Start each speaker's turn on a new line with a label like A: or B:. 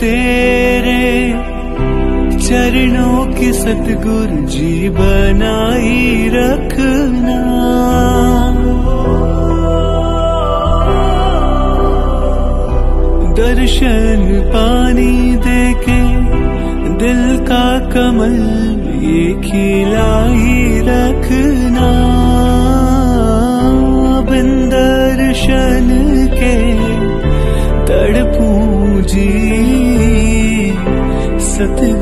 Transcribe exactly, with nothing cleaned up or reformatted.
A: तेरे चरणों की सतगुरु जी बनाई रखना। दर्शन पानी देके दिल का कमल ये खिलाई रखना। बिन दर्शन के तड़पूं जी सत